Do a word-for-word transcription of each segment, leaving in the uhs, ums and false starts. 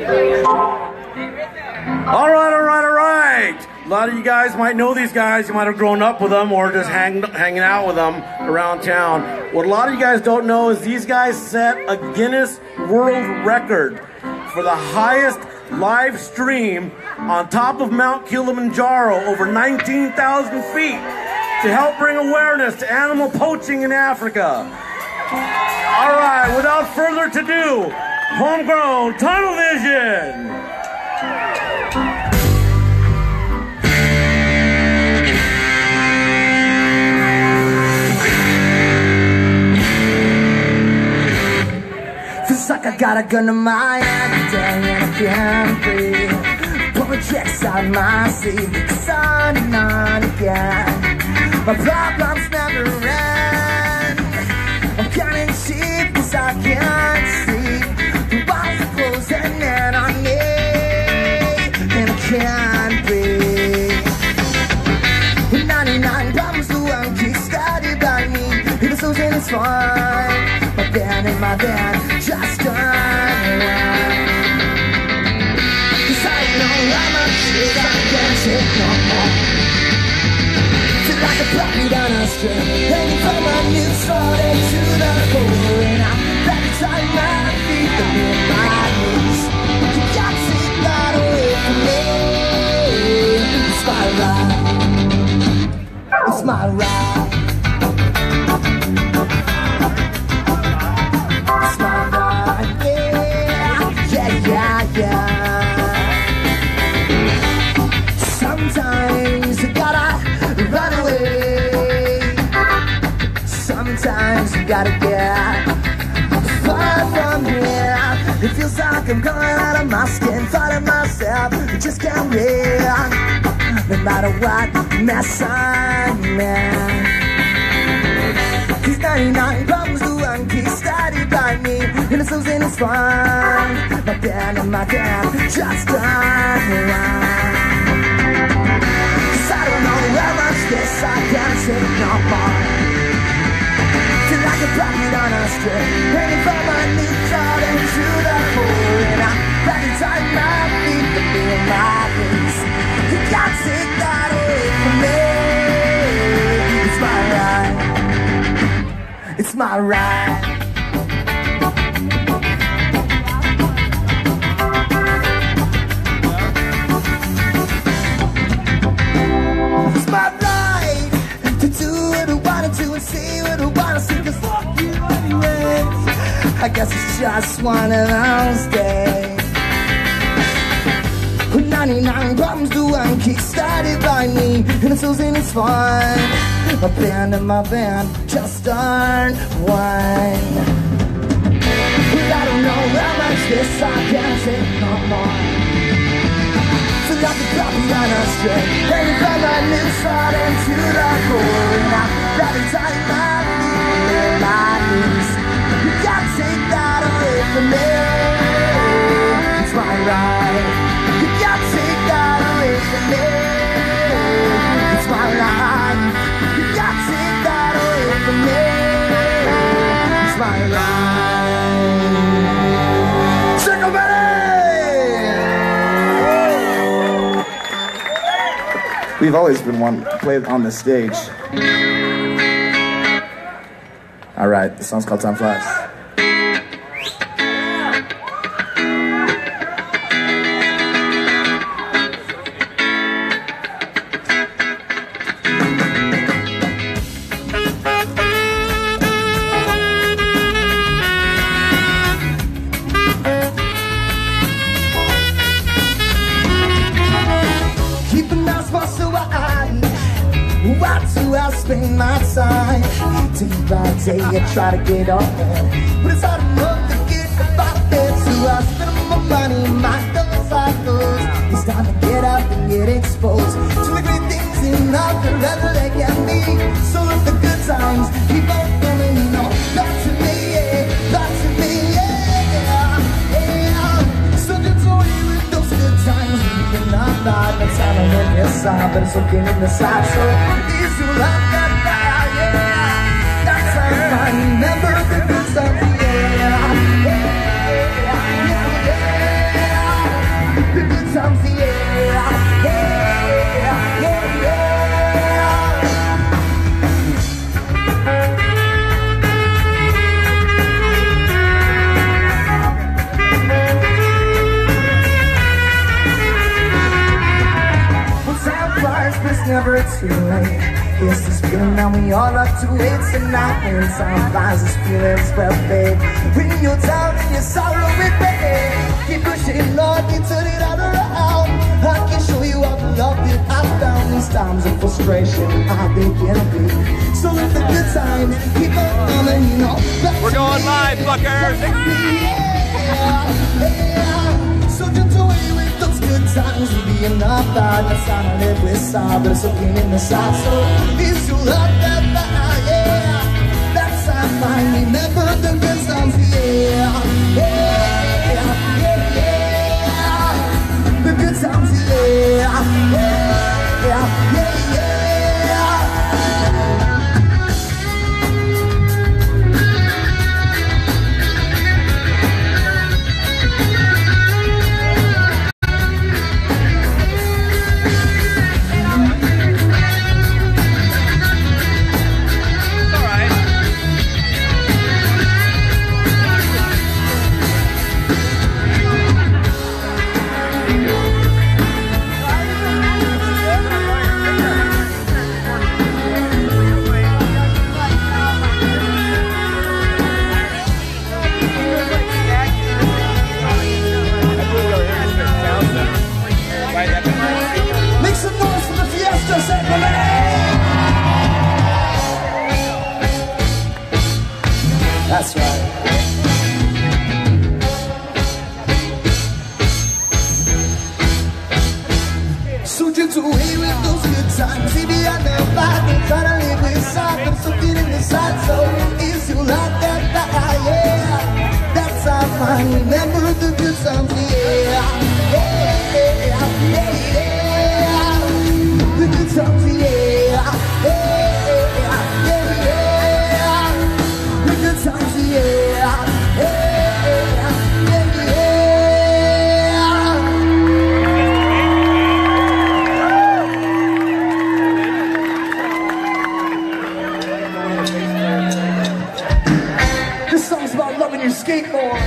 All right, all right, all right. A lot of you guys might know these guys. You might have grown up with them or just hang, hanging out with them around town. What a lot of you guys don't know is these guys set a Guinness World Record for the highest live stream on top of Mount Kilimanjaro, over nineteen thousand feet, to help bring awareness to animal poaching in Africa. All right, without further ado, homegrown tunnel vision. Feels like I got a gun to my head today and I can't breathe. Pulling checks out of my sleeve, it's on and on again. My problems never end. I'm counting sheep cause I can't sleep. The walls are closing in on me and I can't breathe. With ninety-nine problems, the one keeps studied by me. Even so, then it's fine. My band and my band just turn around. Cause I know how much shit I can't take no more. Feel like a puppy down a string, hanging from a new sword into the core. And I'm back inside my feet, the near my knees. You got to take that away from me. It's my ride. It's my ride. Sometimes you gotta run away. Sometimes you gotta get far from here. It feels like I'm coming out of my skin, fighting myself, I just can't win. No matter what mess I'm in. These ninety-nine problems, the one keeps studied by me. And it's losing its fun. My band and my band just turn around. I don't know how much this I can't take no more. Feel like a puppet on a string, hanging from my new child into the core. And I'm back inside my feet, the beat of my knees. You can't take that away from me. It's my ride. It's my ride. My right to do what I wanna do and say what I wanna say, cause fuck you anyways. I guess it's just one of those days. With ninety-nine problems, the one keeps started by me, and it's losing its fun. My band and my band just aren't one. But I don't know how much this I can't take no more. Feel like a puppy on a string, hanging from my new sword into the core. And I'm back inside my feet and my knees. You can't take that away from me. It's my ride. You can't take that away from me. It's my ride. You can't take that away from me. It's my ride. Circle Betty! We've always been one to play on this stage. All right, the song's called Time Flies. Spend my time day by day, I try to get on it, but it's hard enough to get about it. So I spend my money, my double cycles. It's time to get up and get exposed to the great things in life that rather they can be. So if the good times keep on coming, you know, back to me, yeah, back to me, yeah, yeah. So just join you with those good times. You cannot lie, that's how I live your side, but it's okay in the side. So these who love that. Remember the good stuff, yeah, yeah, yeah, yeah. never too late. It's this feeling that we all love to wait tonight. When time flies, this feeling's well, babe. When you're down and your sorrow with pain, keep pushing, Lord, keep turning it around. I can show you all the love that I found. These times of frustration, I begin to be. So let the good times keep on coming, you know. We're going live, fuckers! Yeah, yeah. So just away with those good times will be enough. I just wanna live with sorrow, but it's okay in the side. So is your love that fire? Yeah, that's how I find. Remember the good times, yeah, yeah, yeah, yeah. The good times, yeah, yeah, yeah, yeah, yeah. Make some noise for the Fiesta, San Clemente! That's right. So just away with those good times. Maybe I never find me trying to live with side, but something in the side. So is you like that? Yeah, that's how I find. Remember the good times, yeah. Yeah, yeah, yeah, yeah. The good times, yeah. Yeah, yeah, yeah. The good times, yeah. Yeah, yeah, yeah. This song's about loving your skateboard.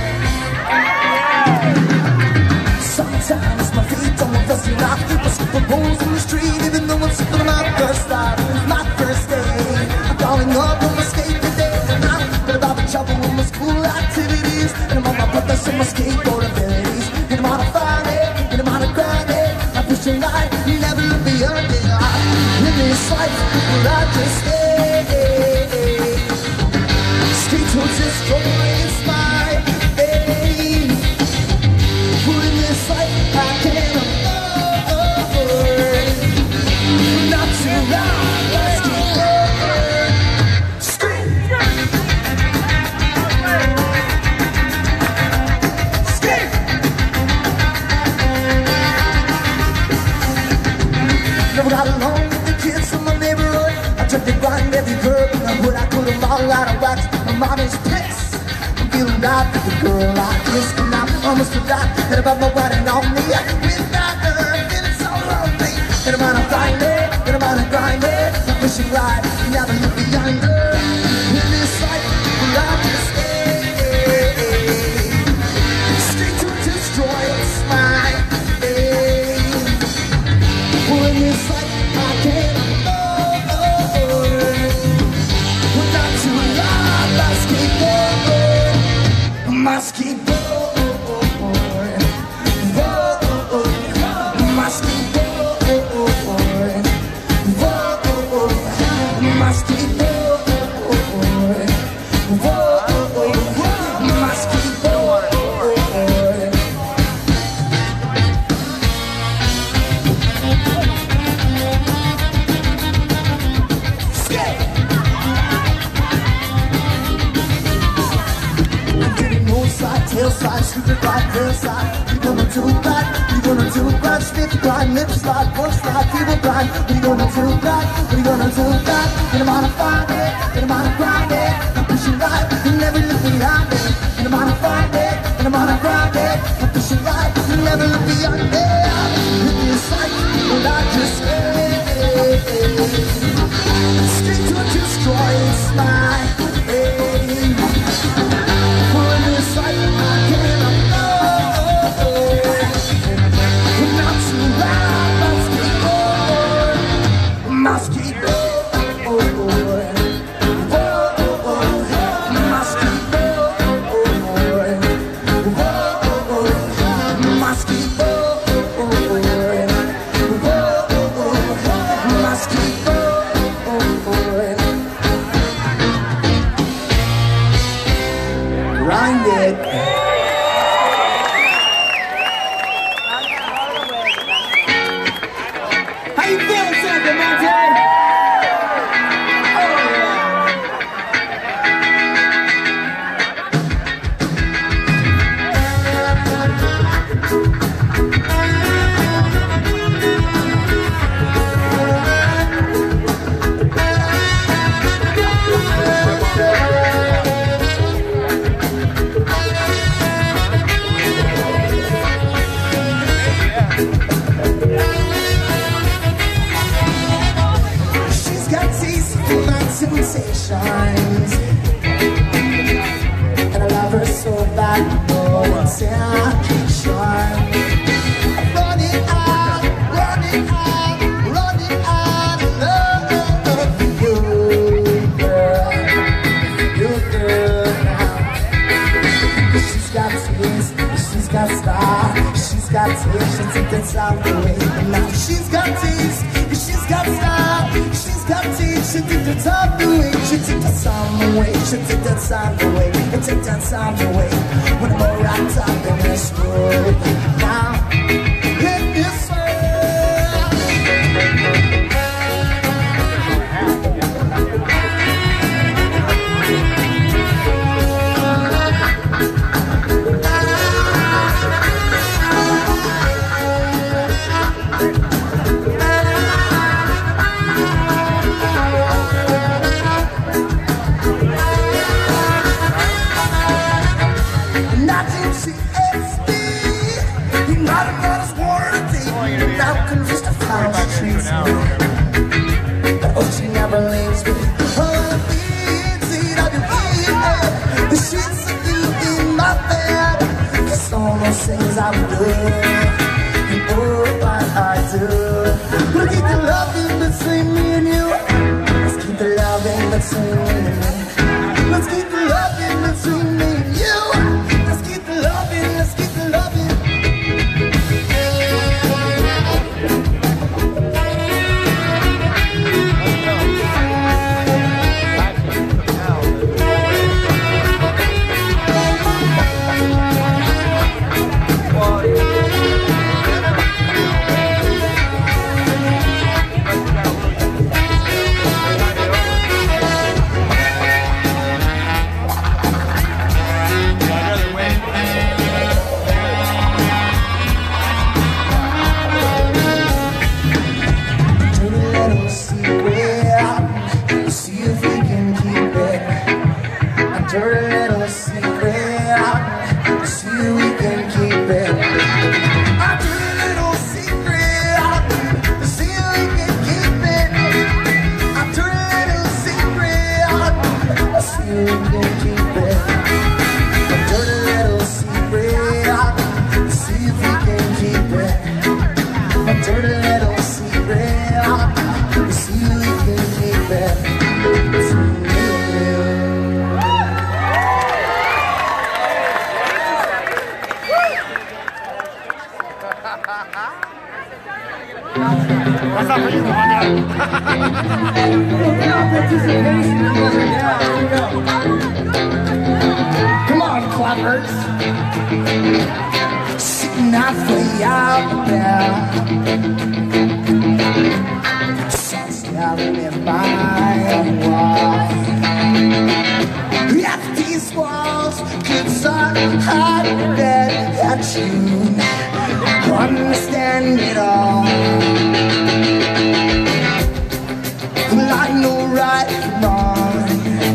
Sometimes my feet don't rust you out. I skip a pose in the street, even though I'm sipping on my first time. My first day, I'm falling up on my skate today. And I'm been about to trouble with my school activities. And I'm on my brothers and my skateboard abilities. And I'm on a fire, and I'm on a grind. I push a line, you never look beyond it. In this life, will I just stay? Skate till destroys my aim. In this life I can't afford not to ride. Let's keep going. Skate, skate. Never got along with the kids from my neighborhood. I tried to grind every curb in the hood. I put them all out of wax. My mom is pissed. I'm feeling bad for the girl like this. And I almost forgot that about my riding on me. Without her, I'm feeling so lonely. And I'm on a grind it, and I'm on a grind it. I'm pushing right, never look behind her. In this life, will I just stay? Straight to destroy, it's my aim. Well, in this life, I can't afford not to ride my skateboard. My skateboard. Hillside, stupid ride, hillside. You gonna do that? You gonna do that? Stiff grind, lip slide, one slide, feeble grind. What you gonna do that? What you gonna do that? And I'm on a find it, and I'm on a grind it. I'm pushing right, you never look behind it. And I'm on a find it, and I'm on a grind it. I'm pushing right, you never look beyond it. In this life, will I just stay? Straight to destroy, it's my aim. For in this life, I can't afford not to ride my skateboard. got taste, she took the time away. Now she's got taste, she's got style. She's got taste, she took the time away. She took the time away, she took the time away. She took the time away. When I'm all wrapped up in this world, now in this world. Oh, she never leaves me. Oh, it's easy to believe. The sheets of you in my bed. It's all those things I do. And oh, what I do. We'll keep the love in between me and you. Let's keep the love in between me and you. Let's keep the love in between me and you. Let's keep the love in, let's keep the love in. Come on, clappers. Sitting out for y'all now. Staring in my wall. If these walls could start hiding at you, understand it all. I know right from wrong.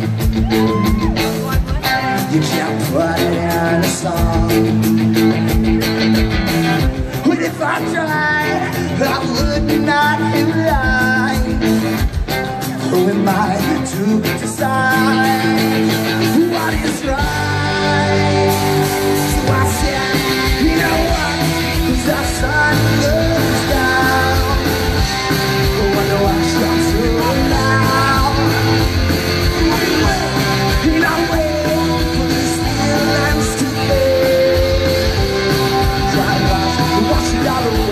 You can't put it in a song. But if I tried, I would not have lied. Who am I to decide what is right? So I said, you know what? The sun goes down. Oh, I know I shall soon.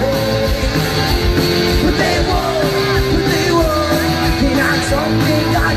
Something I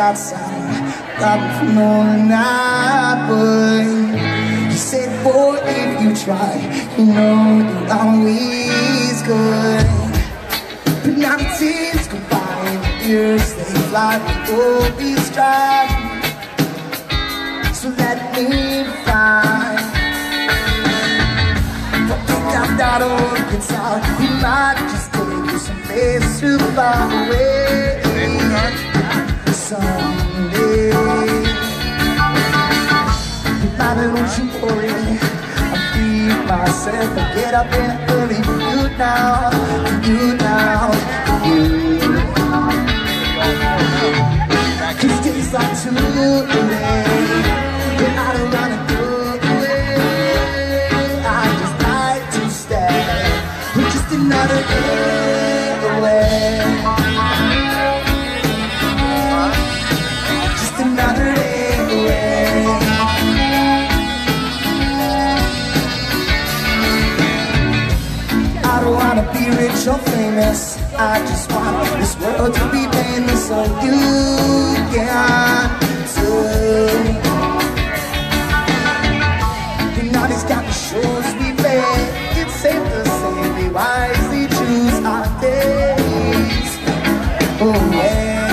outside, got me from all night, boy. You said, boy, if you try, you know you're always good. But now the days go by and the years they fly, we always try. So let me fly. But think I'm not on guitar, we might just take you someplace too far away someday. But don't you worry, I free myself and get up and early for you now, for you now, for you. Cause days are too late, and I don't wanna go away. I just like to stay, we're just another day away. Just another day away. I don't wanna be rich or famous, I just want this world to be painless so you can too. And all these kind of shows we play, it's safe to say we wisely choose our days away.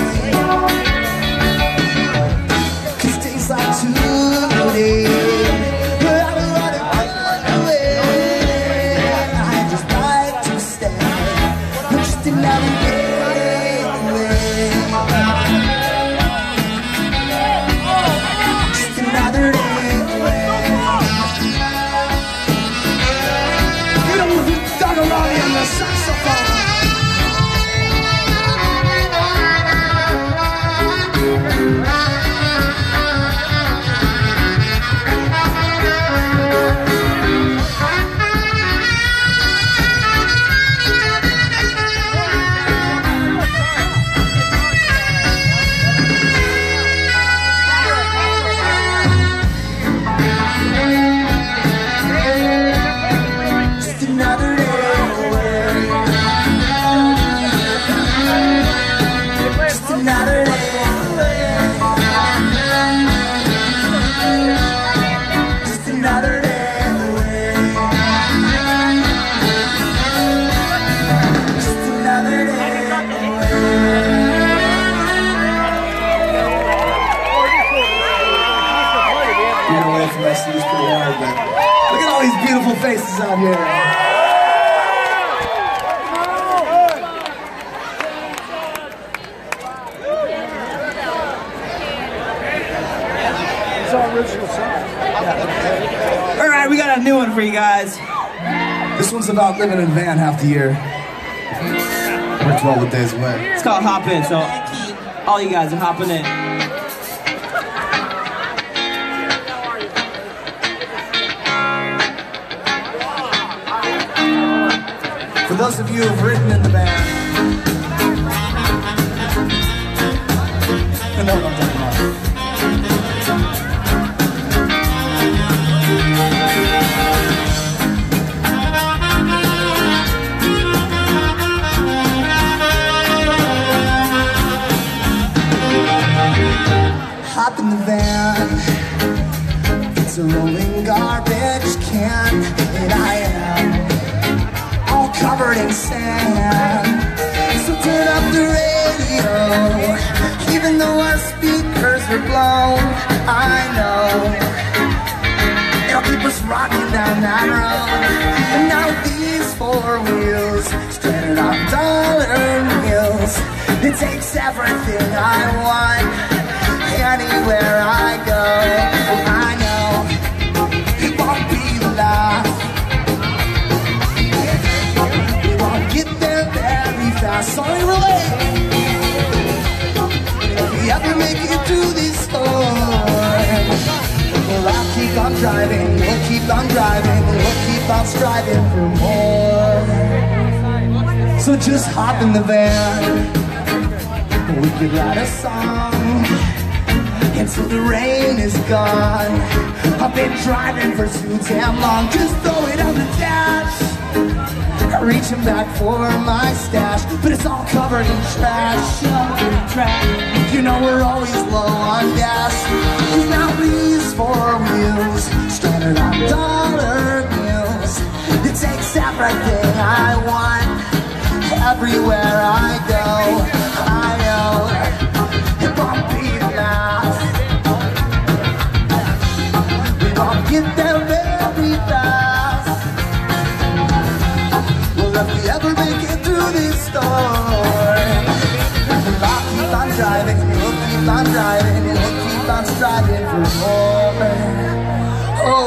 Cause days are too late, but I don't wanna run away. I just like to stay, but just another day away. Just another day away. You know who dug around in the saxophone. Just another day away. Just another day away. Just another day away. Just another day away. Being away from S C is pretty hard, but look at all these beautiful faces out here. Alright, we got a new one for you guys. This one's about living in a van half the year. We're twelve days away. It's called Hop In, so all you guys are hopping in. For those of you who've written in the band, you know what I'm talking about. Hop in the van, it's a rolling garbage can, and I am all covered in sand. So turn up the radio, even though our speakers are blown. I know it'll keep us rocking down that road. And now these four wheels stranded on dollar bills. It takes everything I want anywhere I go. Oh, I know it won't be the last. We won't get there very fast. Sorry, we're late. If we ever make it through this storm, well, I'll keep on driving. We'll keep on driving. We'll keep on striving for more. So just hop in the van. We could write a song until the rain is gone. I've been driving for too damn long. Just throw it on the dash, reaching back for my stash, but it's all covered in trash. Covered in trash. You know we're always low on gas. Cause now these four wheels stranded on dollar bills. It takes everything I want. Everywhere I go, I know it won't be enough. We won't get there very fast. Well, if we ever make it through this storm, I'll keep on driving, we'll keep on driving, and we'll keep on striving for more. Oh.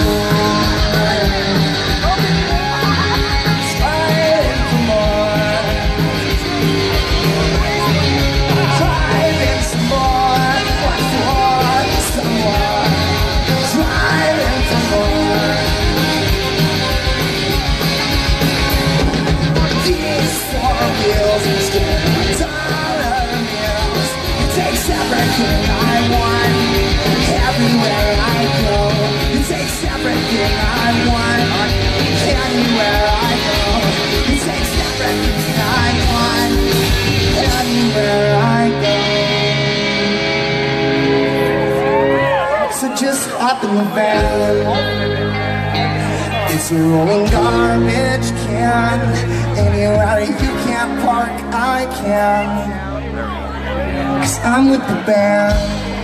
Everything I want, everywhere I go. It takes everything I want, anywhere I go. It takes everything I want, anywhere I go. So just hop in the van. It's a rolling garbage can. Anywhere you can't park, I can. Cause I'm with the band.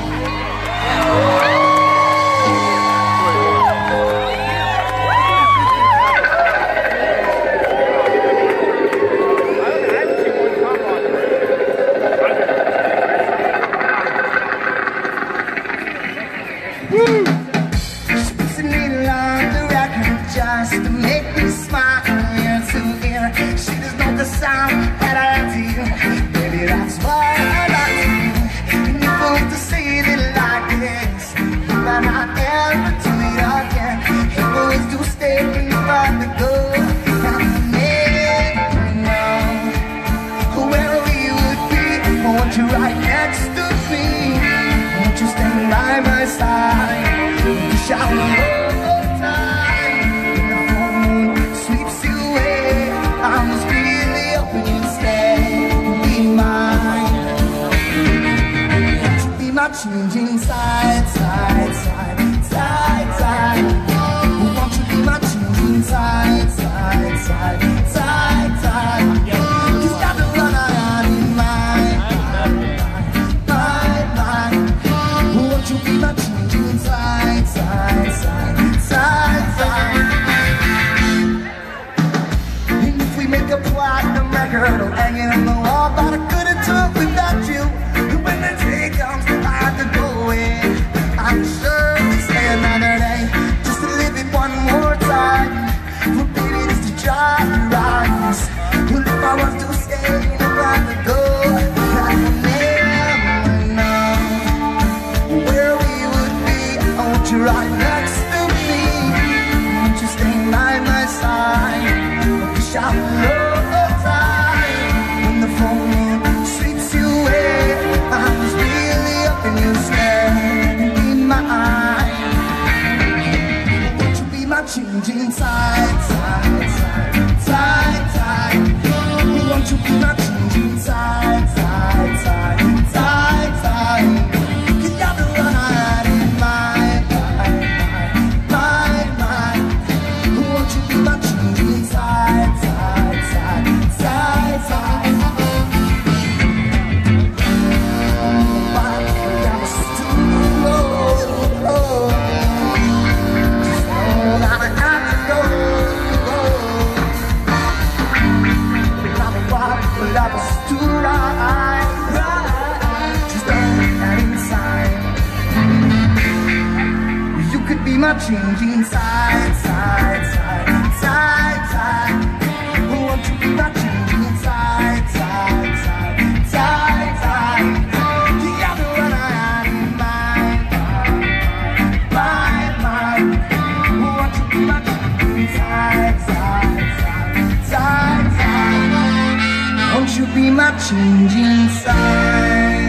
Woo! She puts a needle on the record just to make me smile ear to ear. She doesn't know the sound that I do. Baby, that's why I like you. And you want to say it like this. You might not ever do it again. You always do stay when you want to go. Now you never know where we would be. I want you right next to me. I want you staying by my side. You shower all the time. When the full moon sweeps you away, I was really hoping you'd stay and be mine. To be my changing side, side, side, side, side. Won't you be my changing side, side, side, side, side. Cause got to run out of mine, mine, mine. Won't you be my changing side, side, side, side, side. And if we make a platinum record, I'll hang it on the wall, but I couldn't do it without you. And when the day comes, I have to go in. I'm sure to stay another day, just to live it one more time. For baby, just to drive your eyes. Well, if I was to stay, you know I would go. I will never know where we would be. I want you right next to me. I want you staying by my side. I want you shower all the time. When the full moon sweeps you away, I was really hoping you'd stay and be mine. Won't you be my changing side, side, side, side, side. Won't you be my changing side, side, side, side, side. Cause you're the one I had in mind, mind, mind, mind. Won't you be my changing side, side, side, side, side. That was too right, right. Just don't that inside. You could be my changing side, side, side, side, side. Won't you be my changing side, side, side, side, side. You got the one I had in mind, mind, mind. Won't you be my changing side, side, side, side, side. Won't you be my changing side?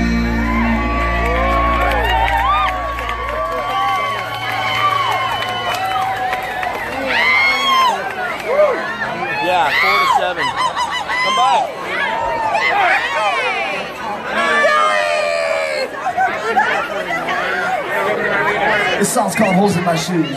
Yeah, four to seven. Come by. This song's called Holes in My Shoes.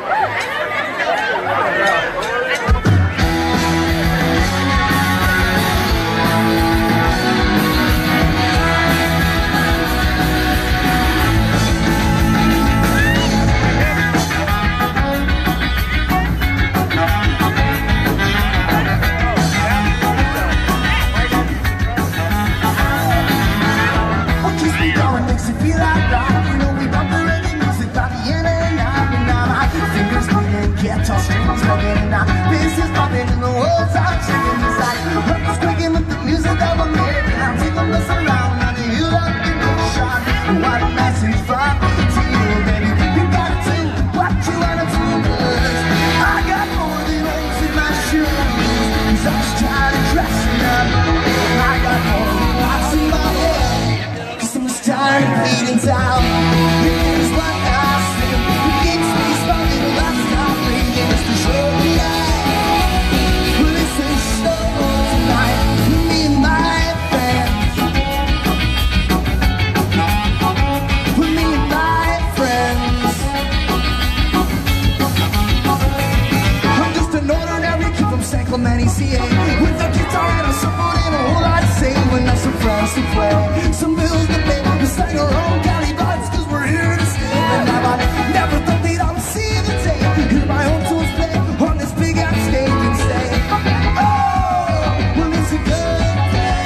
San Clemente Ca, with a guitar and a someone and a whole lot to say. When I some friends to play, some bills to pay, we sang our own county vibes cause we're here to stay. And I never thought that I would see the day, hear my own tunes play on this big ass stage and say, oh, well it's a good day.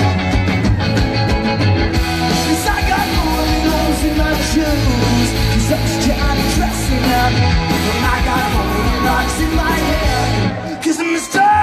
Cause I got more than holes in my shoes, cause I'm just trying to dressing up. Well I got more than rocks in my head, cause I'm just trying.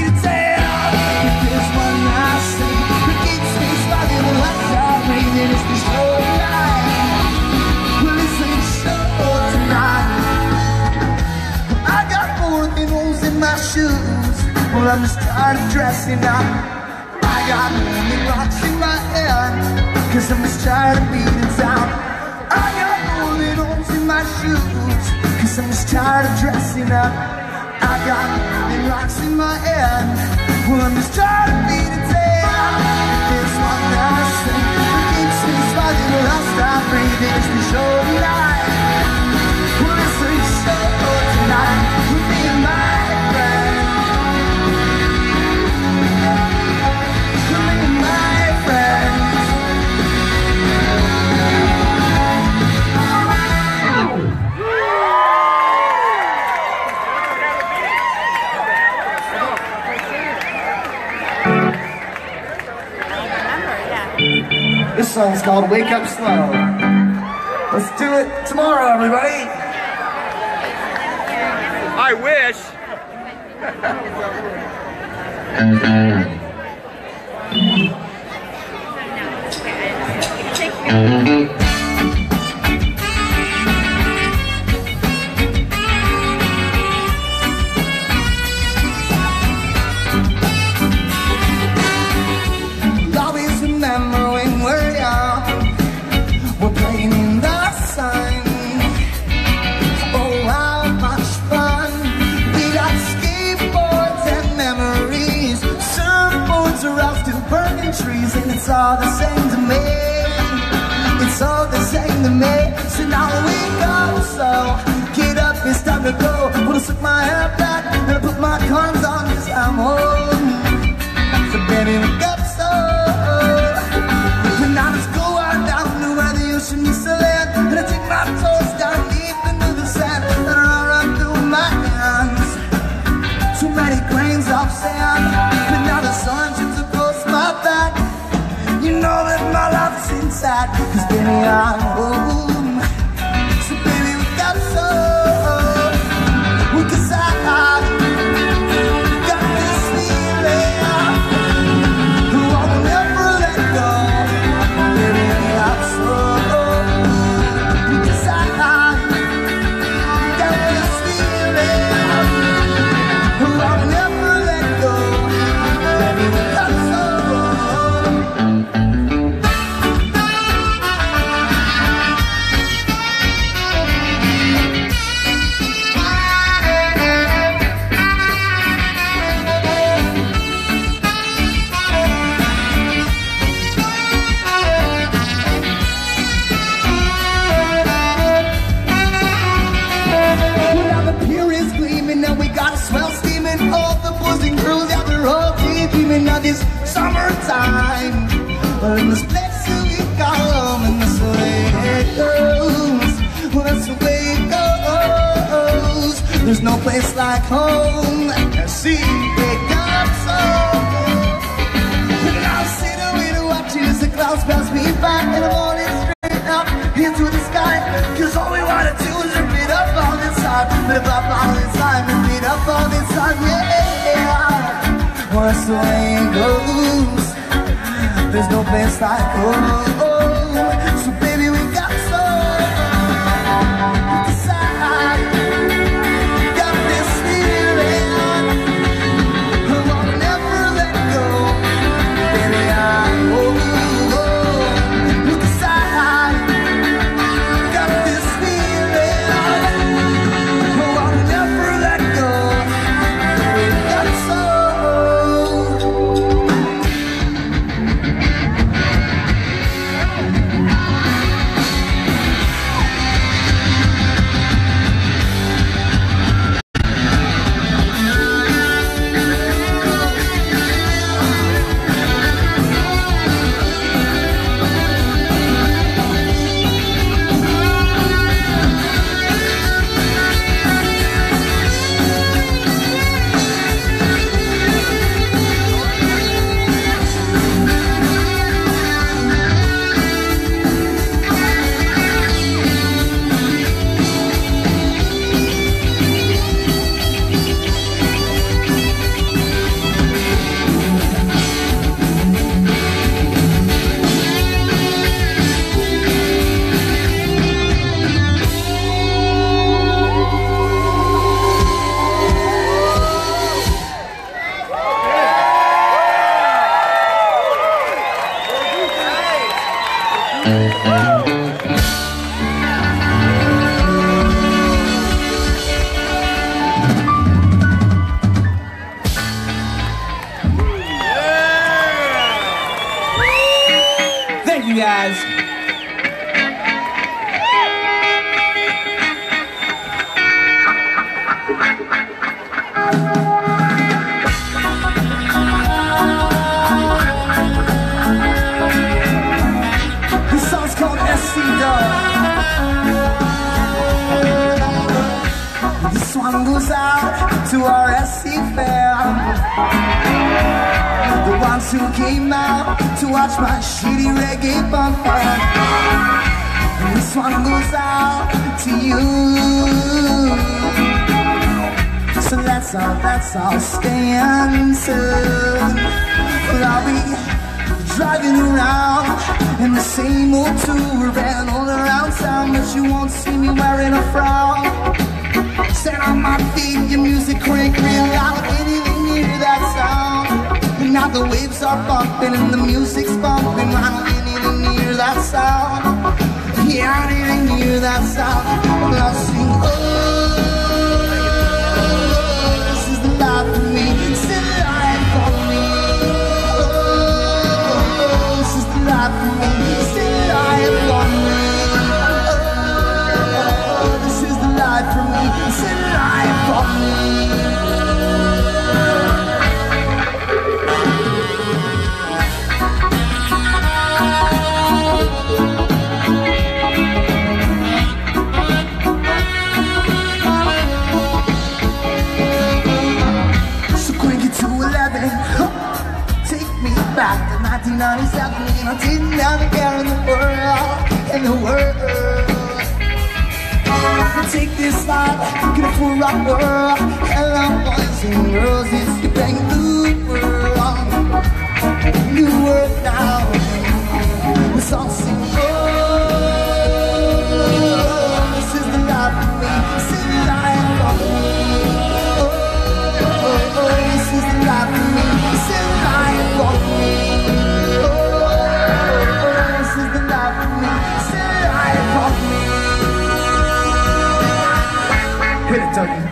Well, I'm just tired of dressing up. I got only rocks in my head, cause I'm just tired of beating down. I got only holes in my shoes, cause I'm just tired of dressing up. I got only rocks in my head. Well, I'm just tired of beating down. This one last thing that keeps me smiling till I stop breathing is the show tonight. Well, it's a show tonight with me and my friend. This song's called Wake Up Slow. Let's do it tomorrow, everybody. I wish. Always remember when we're young, we're playing in the sun. Oh, how much fun. We got skateboards and memories, surfboards are out still burning trees, and it's all the same to me. It's all the same to me. So now we go, so get up, it's time to go. Wanna slip my hair back and I put my cons on cause I'm home. So baby, wake up so. Now let's go out down to where the ocean meets the land, and I take my toes down deep into the sand, and I run through my hands. Too many grains of sand, but now the sun shines across my back. You know that my life is inside, cause baby I'm home. So baby we got so, cause I, I got this feeling, oh, I'll never let go. place like home. And see, wake up so. And I'll sit away to watch as the clouds pass me by in the morning, straight up into the sky. Cause all we wanna do is rip it up all the time, rip up all the time, rip it up all the time, yeah. Once the way it goes, there's no place like home. So baby, we got so decide. Got this feeling I wanna never let go. Baby, I oh, oh, look aside. Got this feeling I wanna never let go. We got so. Thank you guys. This song's called S C Dub. This one goes out to our S C fam, the ones who came out to watch my shitty reggae bumper. And this one goes out to you. So let's all, let's all stand soon. Well, I'll be driving around in the same old tour van all around town, but you won't see me wearing a frown. Stand on my feet, your music crank real loud, anything near that sound. And now the waves are bumping and the music's bumping. I don't anything near that sound. Yeah, I don't even hear that sound. But I'll sing, oh, this is the life for me. This is the life for me. Oh, this is the life for me. This is the life for me. Oh, this is the life for me. This is the life for me. Back to nineteen ninety-seven, and I didn't have a care in the world, in the world. But take this life, get it for our world. Hello, boys and girls, it's the bang new world, new world now. The song sing, oh, this is the life for me, this is the life for me. Oh, oh, oh, this is the life for me, this is the life for me. Hit it, Dougie.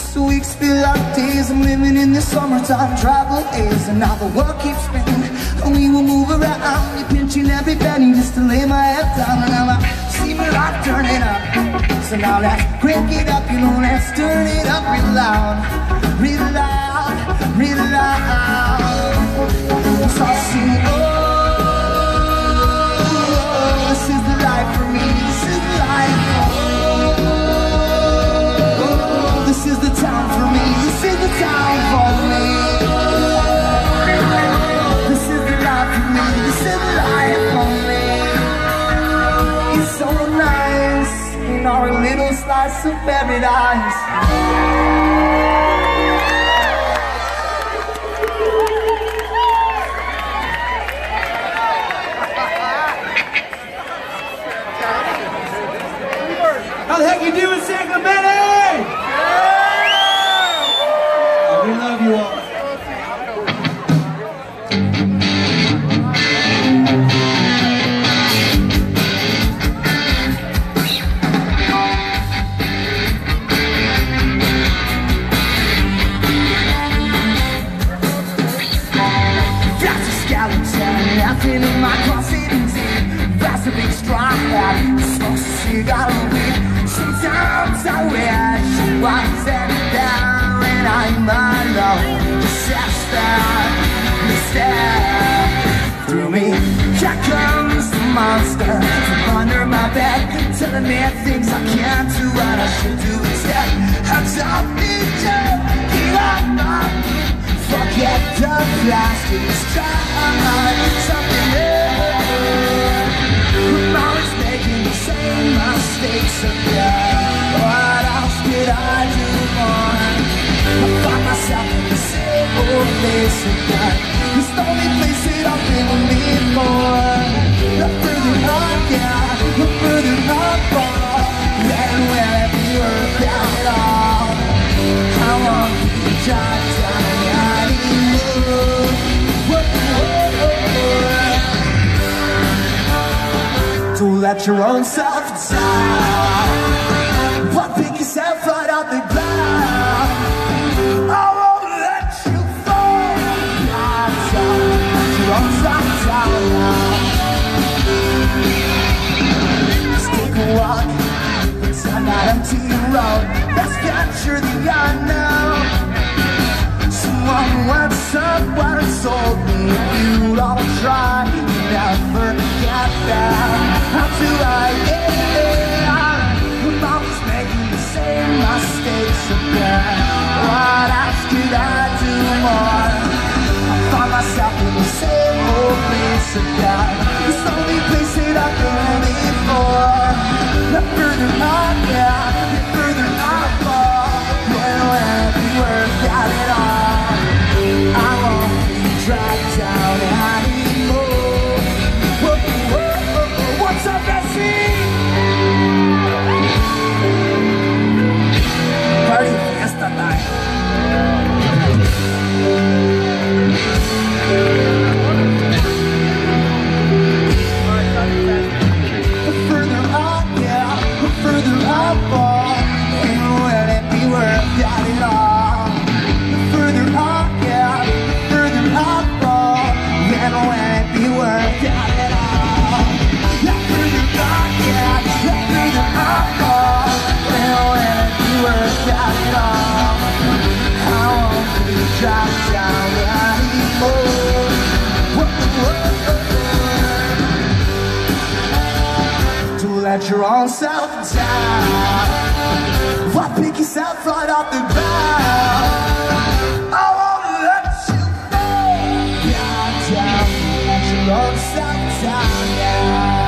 Weeks feel like days. I'm living in the summertime travel days, and now the world keeps spinning, the we will move around. You're pinching every penny just to lay my head down. And now I see my life turning up. So now let's crank it up, you know, let's turn it up real loud, real loud, real loud. So I sing, oh, this is the life for me, this is the life. Oh, this is the town for me, this is the town for me. This is the life for me, this is the life for me. It's so nice in our little slice of paradise. How the heck you doing, San Clemente? Oh, we love you all. That's a skeleton, nothing in my closet is in. That's a big straw hat, smokes a cigar weed. Sometimes I wish I wasn't there and I'm alone. Just that, instead, through me, here comes the monster from under my bed, telling me things I can't do, what I should do instead. I don't need you, give up my mood. Forget the past, it's try something new. I'm always making the same mistakes again. What else did I do more? I find myself in the same old place again. It's the only place that I've been before. The further I get, the further I fall. Then will it be worth it at all? I won't be judged anymore. To let your own self down. But pick yourself right out the ground. I won't let you fall. Let your own self down now. Just take a walk, pretend that empty road. Let's capture the unknown. Someone once someone told me you'd all try, never get that. How do I get? I'm always making the same mistakes again. What else could I do more? I find myself in the same old place again. It's the only place that I've been before. The further I get, the further I fall. When will it be worth it all? I won't be dragged down anymore. Whoa, whoa, whoa, what's up, Bessie? Party fiesta night. The further I get, the further I fall. And will it be worth it at all? The further I get, the further I fall. Then will it be worth it at all? The further I get, the further I fall. Then will it be worth it at all? I won't be dropped down anymore. Whoa, whoa, whoa. To let your own self down. Why pick yourself right off the ground? I won't let you fall. Down, down, let your own self down, yeah.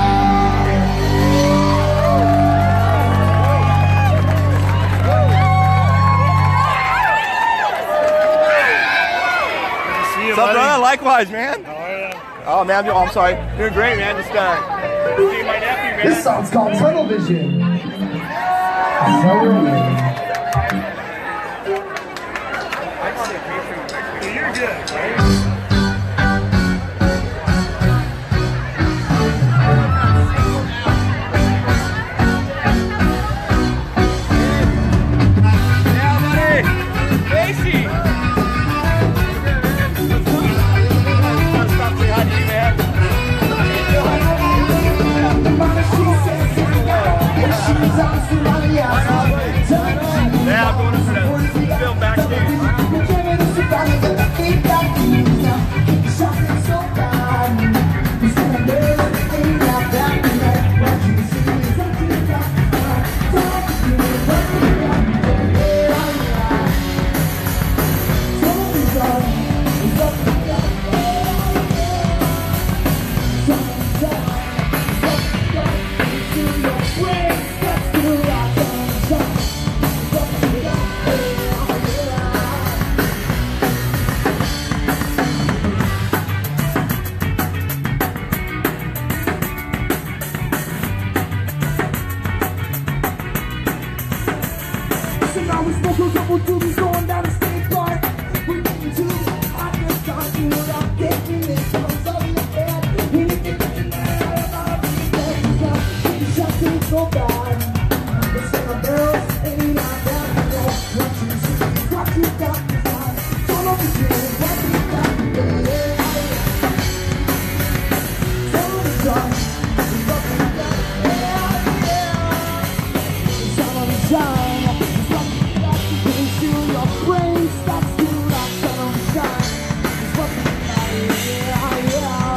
What's up, brother? Likewise, man. How are you? Oh, man, I'm sorry. Doing great, man. Just uh, seeing my nephew, man. This song's called Tunnel Vision. So are we. You're good, right? Casey! Stop saying hi to you. so bad. It's like a barrel, ain't not that bad. What you see, what you got to find. Don't overdo what you got to do. Tell me time, it's what you got. Yeah, yeah. Tell me time, it's what you got to do. Till your brain starts to rock. Tell me time, it's what you got. Yeah, yeah.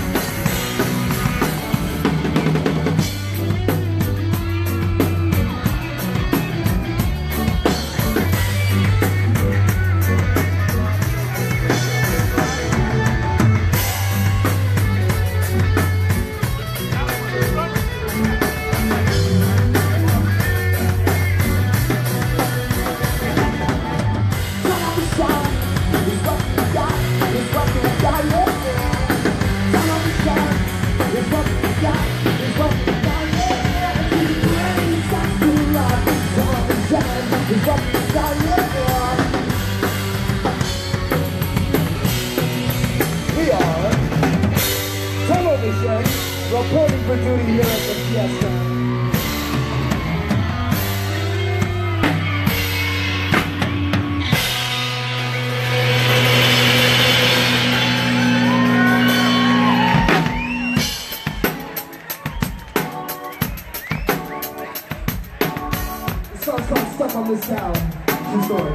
We are television, reporting for duty here at the Fiesta. The song's called Stuck on This Town. True story.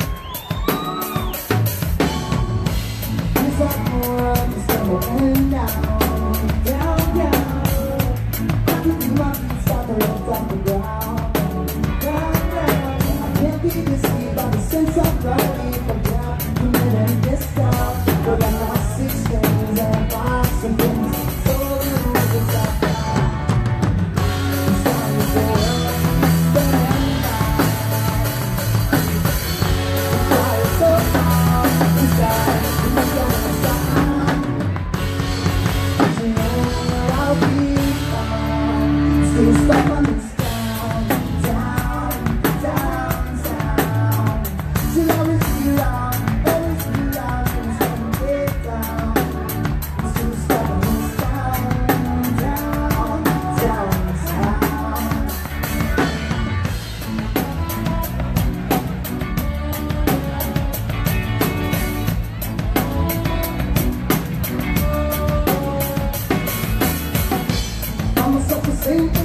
It's like more of the stumbling down, down, down. I can do my feet stop or up off the ground, down, down. I can't be deceived by the sense of gravity from down to mid this down. But I'm not six things and box and things. So little it's up down. It's time to go up, stand down. Try so hard inside. Still stuck on this down, down, down, down. She'll always be around, always be around. She's gonna get down. Still stuck on this down, down, down, down. I'm a self-sustaining.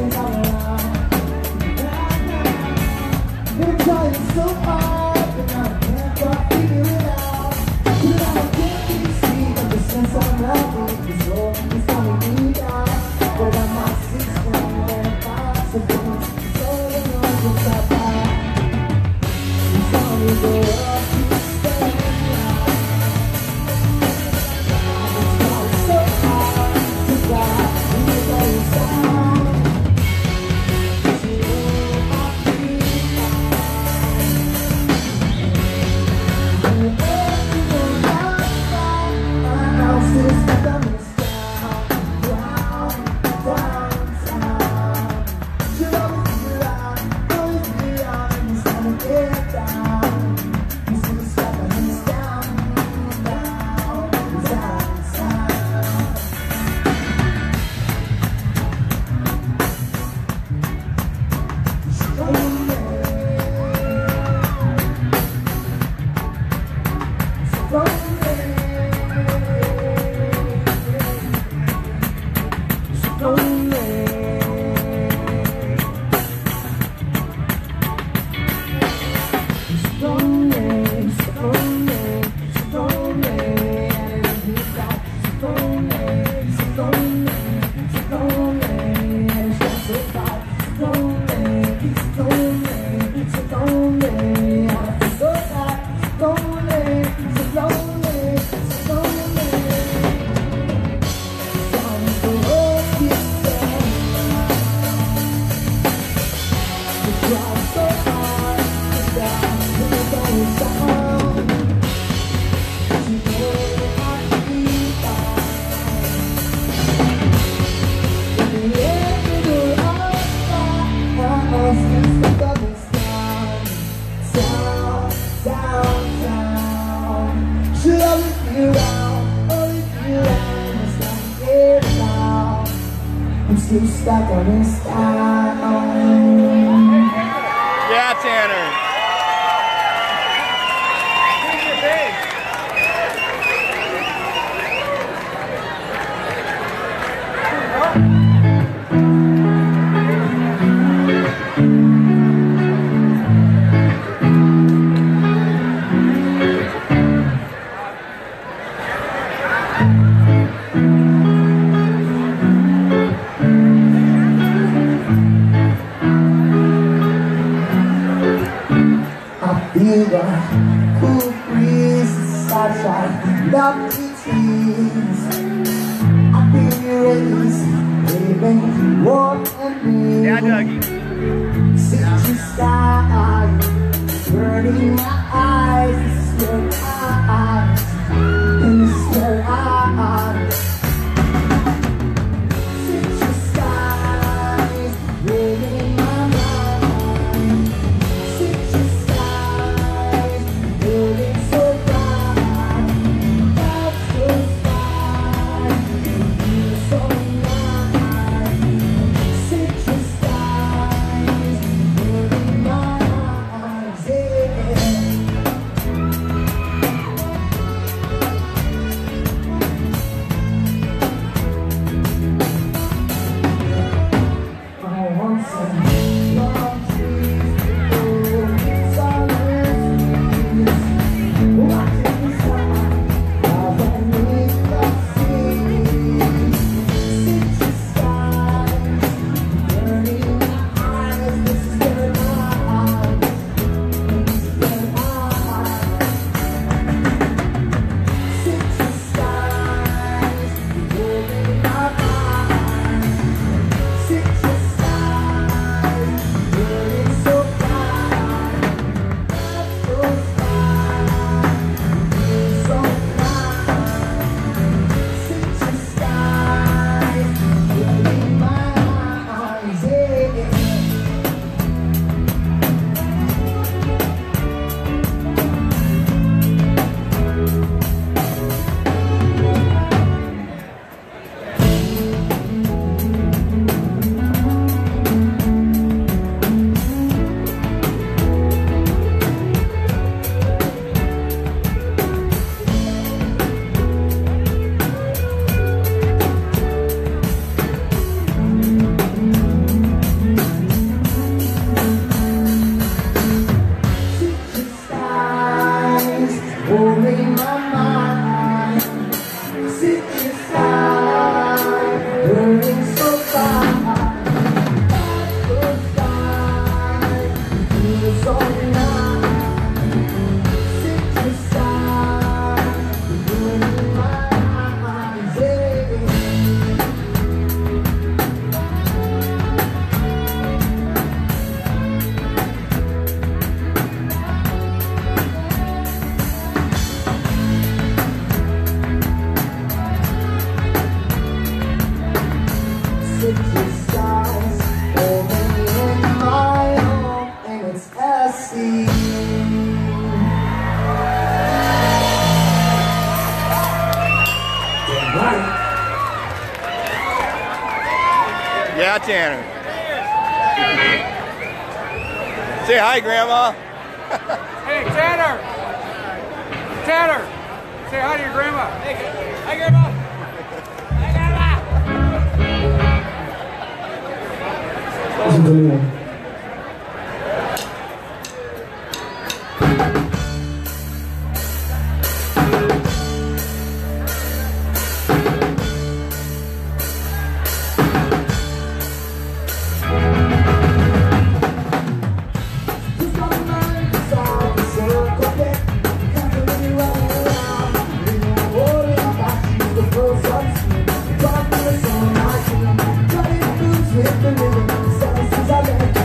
Been trying so hard, but now I can't quite figure it out. But I can't be seen, but the sense of love is all it's telling me down. But I'm not six feet and a box of things, so you know what's up high. It's only go up, keep staying down. It's trying so hard to die, and you know it's down. I'm still stuck on this time. Tanner. Feel the cool breeze, the sunshine, lovely trees. I feel you raise, baby, warm and me. Yeah, Dougie. Citrus sky, burning my eyes. This is where I am, and this is where I am. Citrus skies, burning my mind. Citrus Yeah, Tanner. Say hi, Grandma. Hey, Tanner. Tanner. Say hi to your grandma. Hey, hi, Grandma. Hi, Grandma. With the rhythm, the senses I let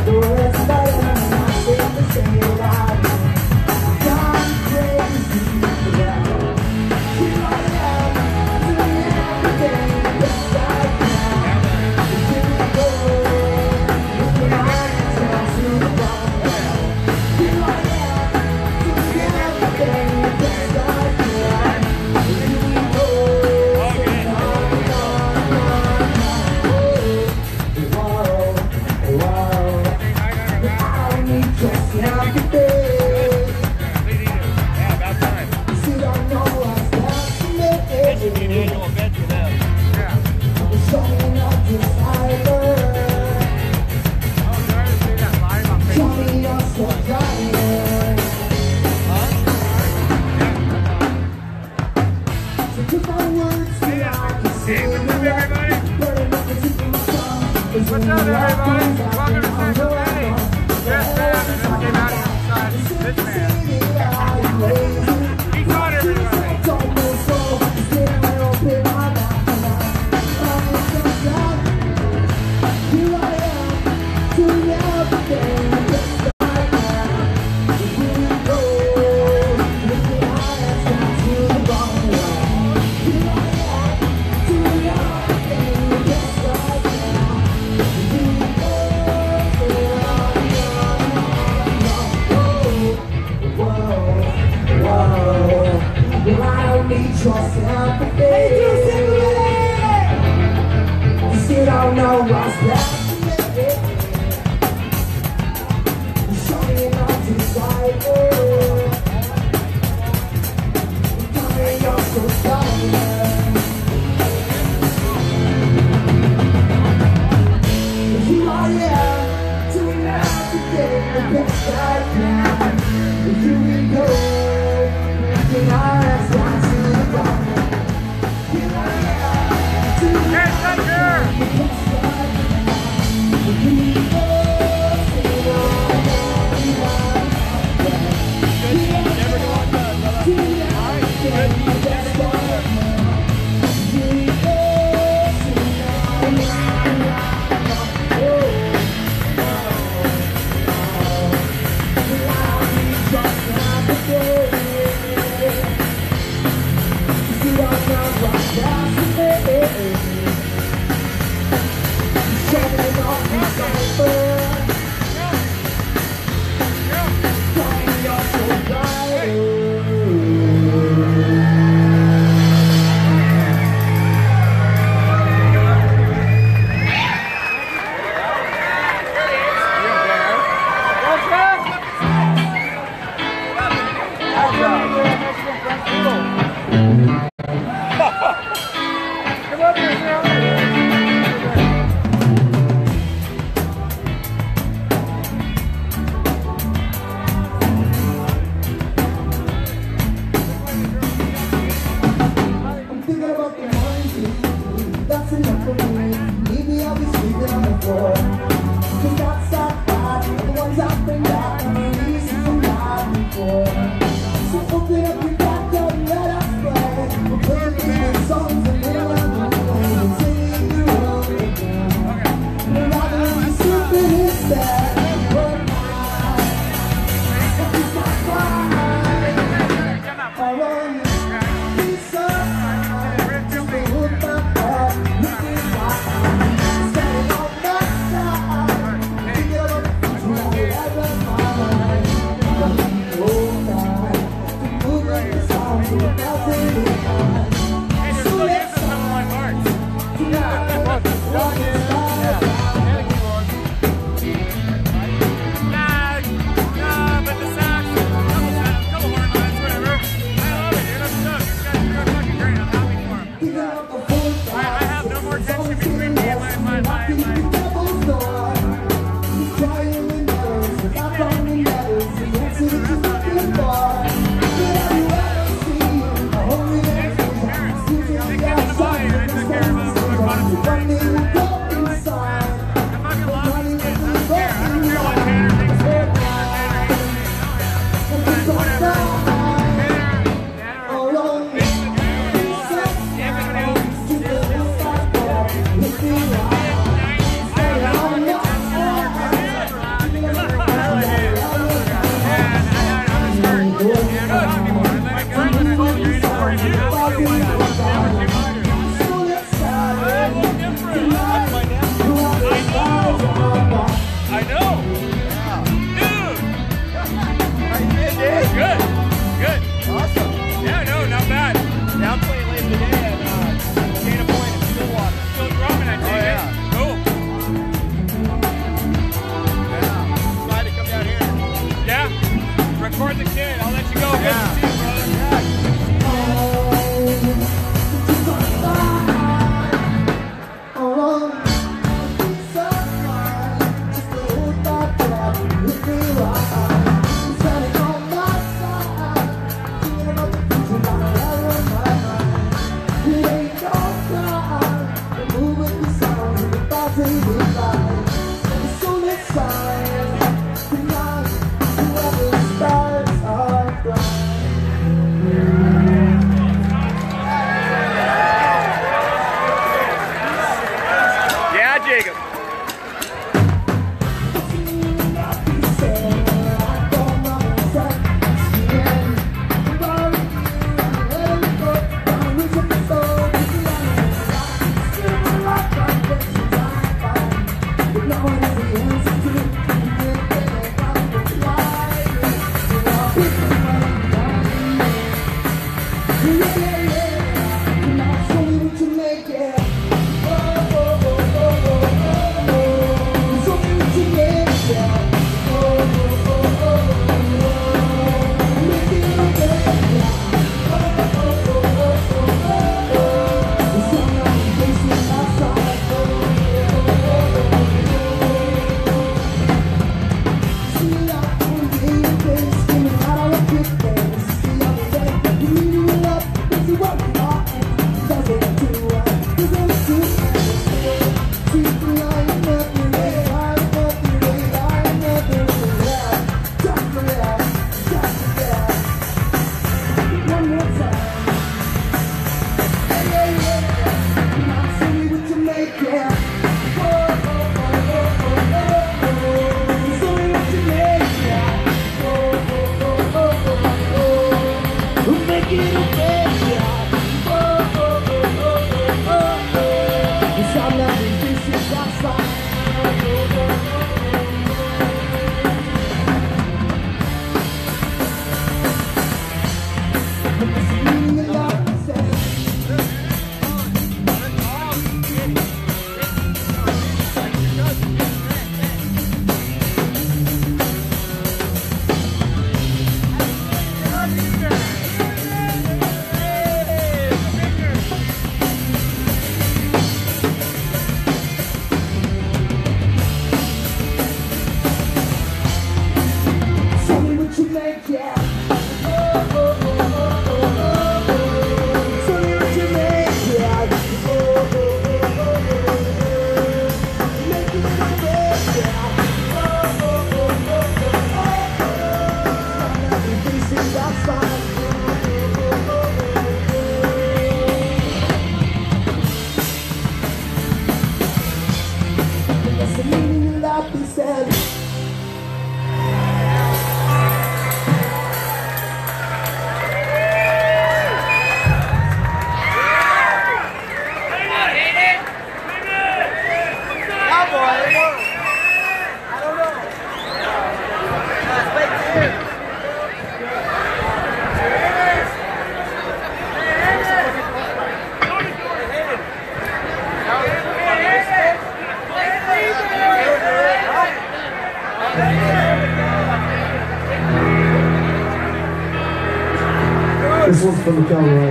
This one's from the Colorado.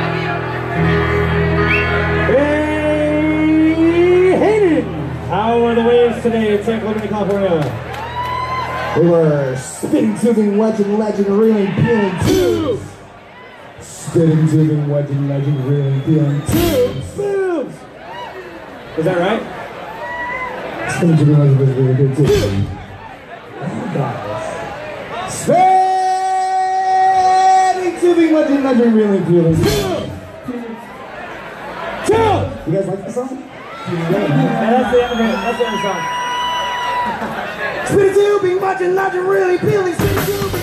Hey, Hayden! How were the waves today in San Clemente, California? They were spitting, tubing, wedging, legend, reeling, peeling, tubes. Spitting, tubing, wedging, legend, reeling, peeling, tubes. Boobs! Is that right? Spitting, tubing, wedging, legend, reeling, peeling, tubes. Oh, God. Spitting, tubing, wedging, legend, reeling, peeling, tubes. Tubes! You guys like this song? Yeah, that's the end of it. That's the end of the song. Spitting, tubing, wedging, legend, reeling, peeling, spitting, tubing.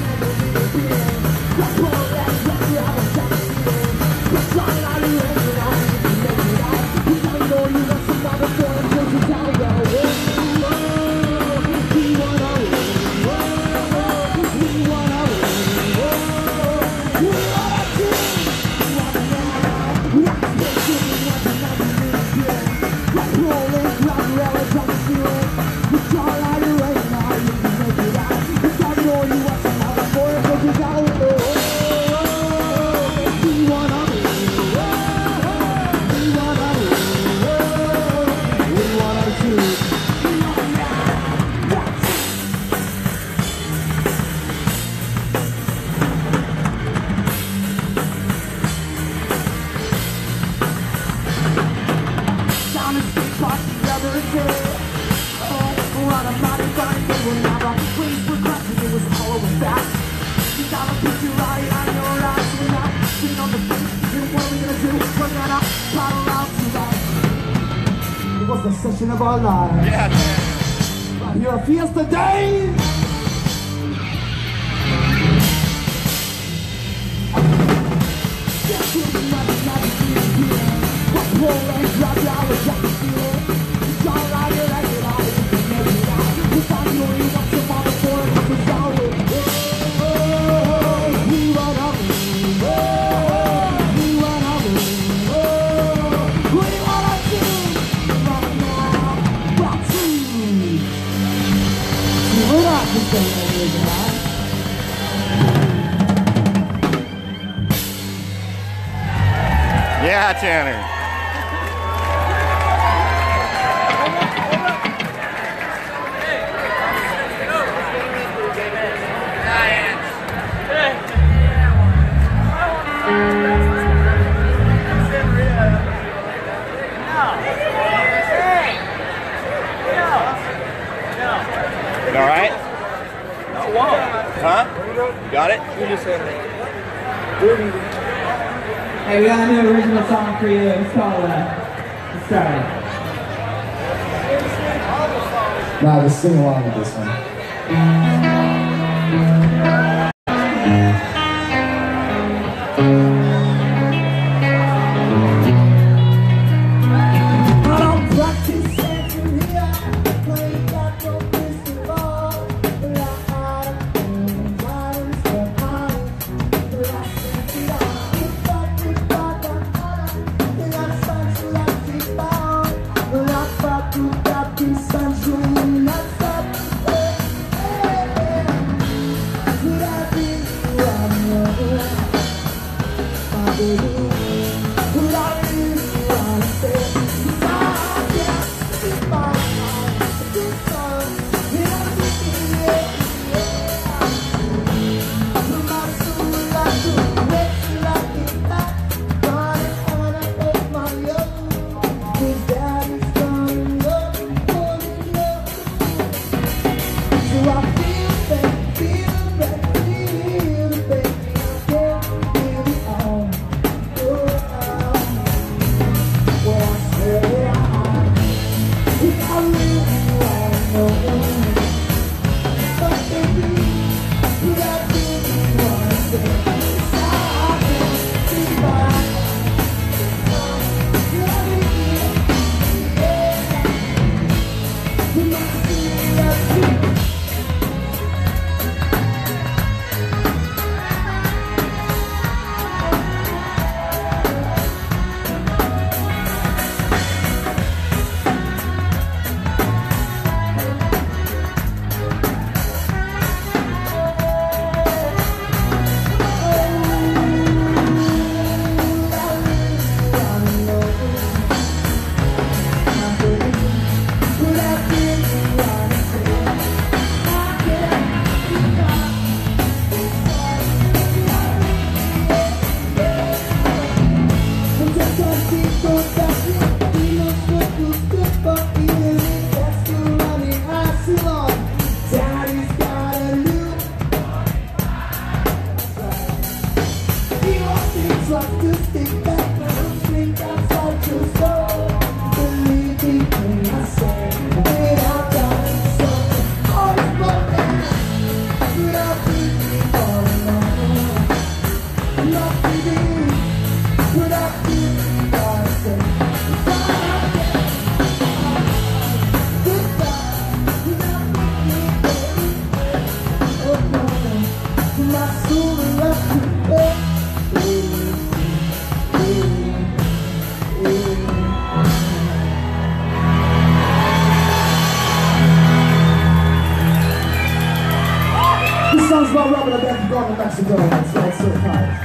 It was the session of our lives. Yeah, man. Right here on Fiesta Day. Yeah, Tanner. You all right? Huh? You got it? Hey, we got a new original song for you. It's called, uh, let's try it. Nah, just sing along with this one. song's about robbing a bank going to Mexico. That's why it's so hard.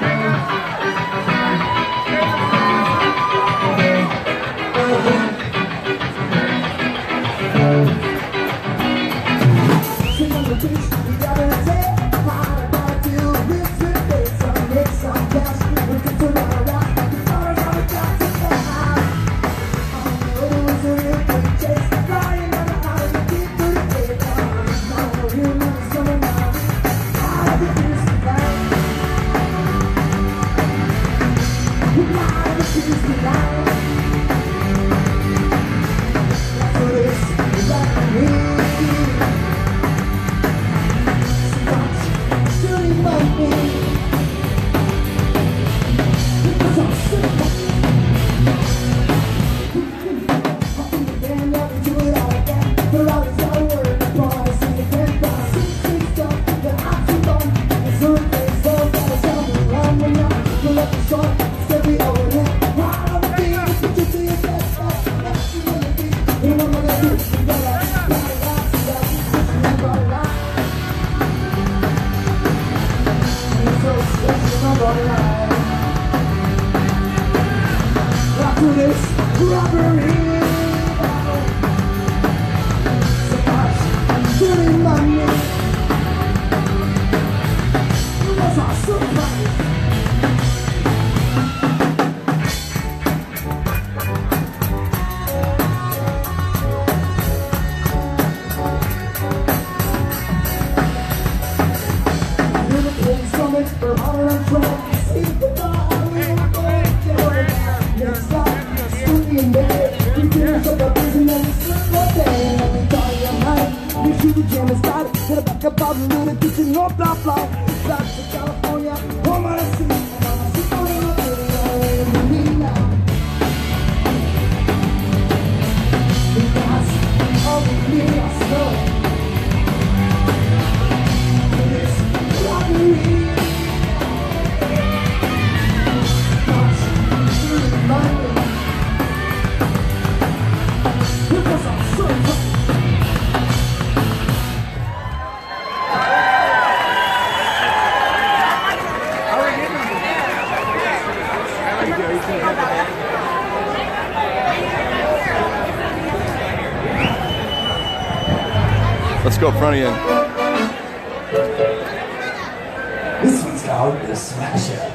Let's go front of you. This one's called the Smash Up.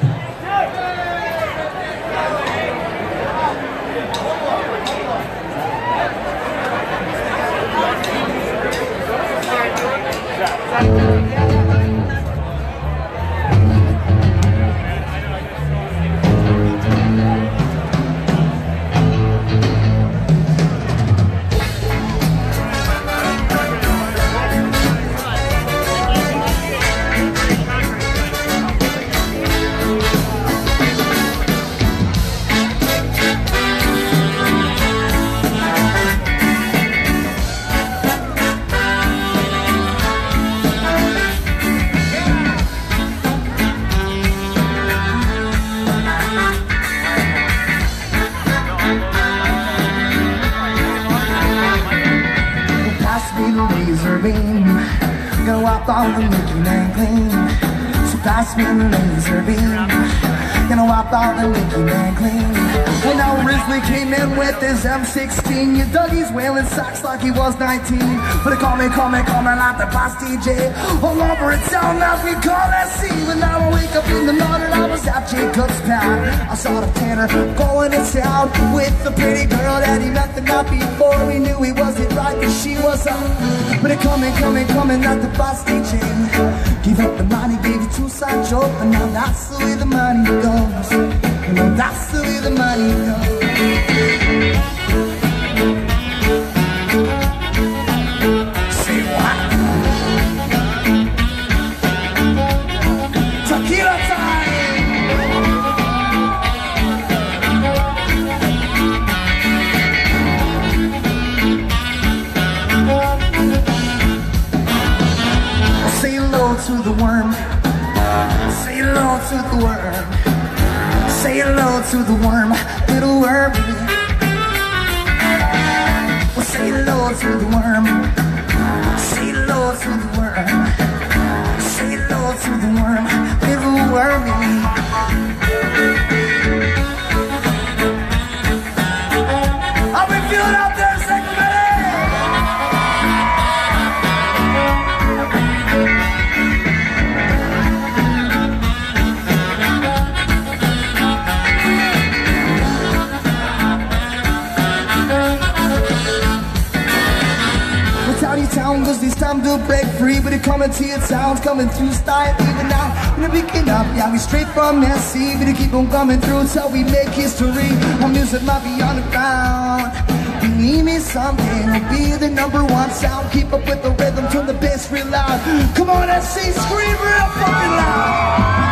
Gonna wipe all the Mickey Man clean. So pass me the laser beam. Gonna wipe all the Mickey Man clean. Well, now Risley came in with his M sixteen. You dug his wailing socks like he was nineteen. But call me, call me, call me like the boss D J. All over it town that we call S C. When I would wake up in the morning, I was at Jacob's Pad. I saw the Tanner going to town with the pretty girl that he met the night before. We knew he wasn't right, but she was up. But it coming, coming, coming like the boss D J. Give up the money, gave you two side joke. And now that's the way the money goes. You know that's the way the money goes. Say what? Tequila time! Say hello to the worm. Say hello to the worm. Say hello to the worm, little worm. Well, say hello to the worm. Say hello to the worm. home, cause it's time to break free. But it coming to your sounds, coming through style. Even now, when it picking up, yeah, we straight from S C. But it keep on coming through till we make history. Our music might be on the ground. Believe me, something will be the number one sound. Keep up with the rhythm, turn the bass real loud. Come on, S C, scream real fucking loud.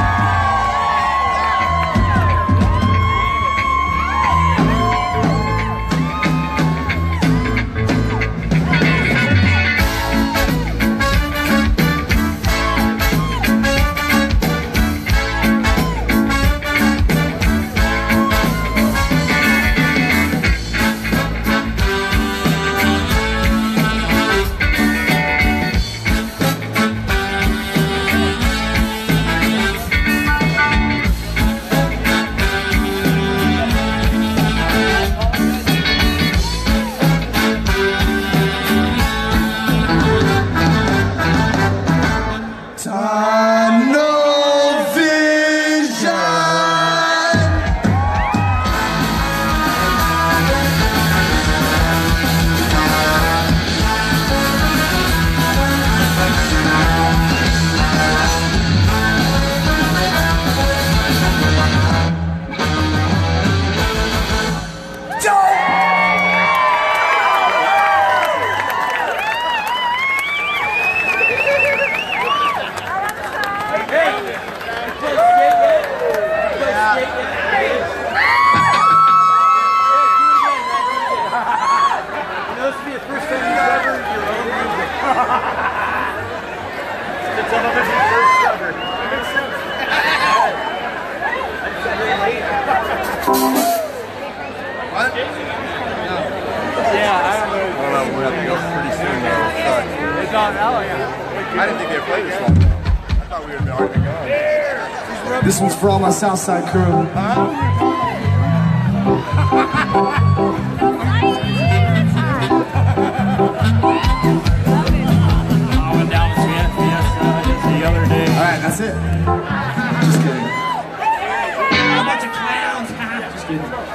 This one's for all my Southside crew. I went down with Street Fiesta just the other day. Alright, that's it. Just kidding. A bunch of clowns. Just kidding.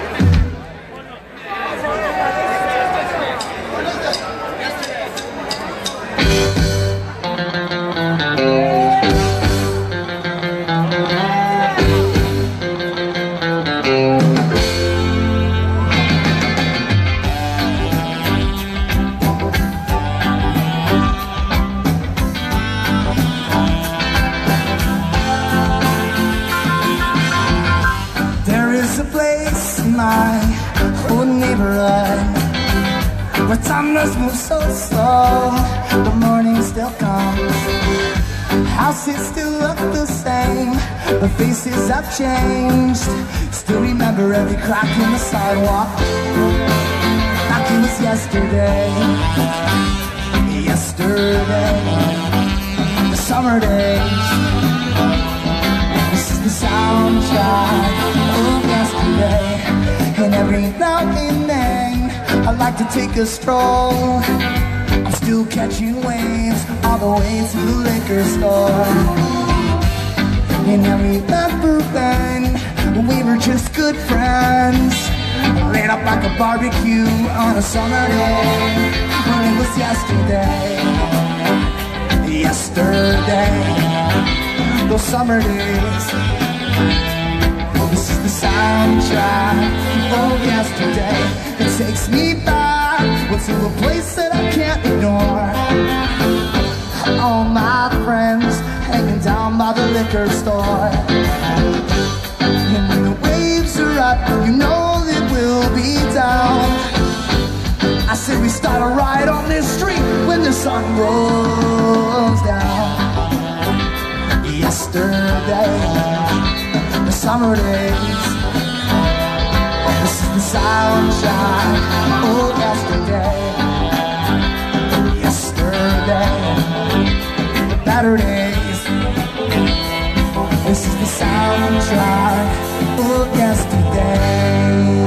Where time does move so slow, the morning still comes. Houses still look the same, the faces have changed. Still remember every crack in the sidewalk, like it was yesterday. Yesterday, the summer days. This is the soundtrack of yesterday. And every now and then I like to take a stroll. I'm still catching waves all the way to the liquor store. And I remember then we were just good friends, laid up like a barbecue on a summer day. When it was yesterday, yesterday, those summer days. This is the soundtrack of yesterday. It takes me back to a place that I can't ignore. All my friends hanging down by the liquor store. And when the waves are up, you know that we'll be down. I said we start a ride on this street when the sun goes down. Yesterday, the summer days. This is the soundtrack of yesterday. Yesterday, the better days. This is the soundtrack of yesterday.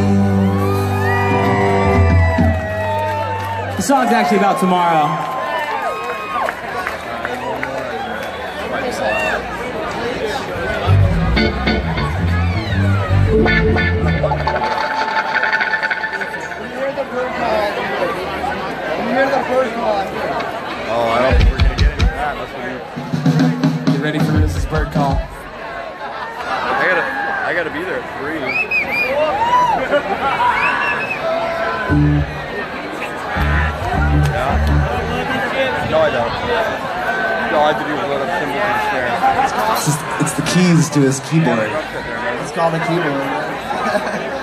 The song's actually about tomorrow. hear the first call. Oh, I don't think we're gonna get into that. That's what we... Get ready for Missus Bird call. I gotta, I gotta be there at three. Yeah. No, I don't. All I have to do is load up symbols and share. It's just, it's the keys to his keyboard. Yeah, It's called a keyboard.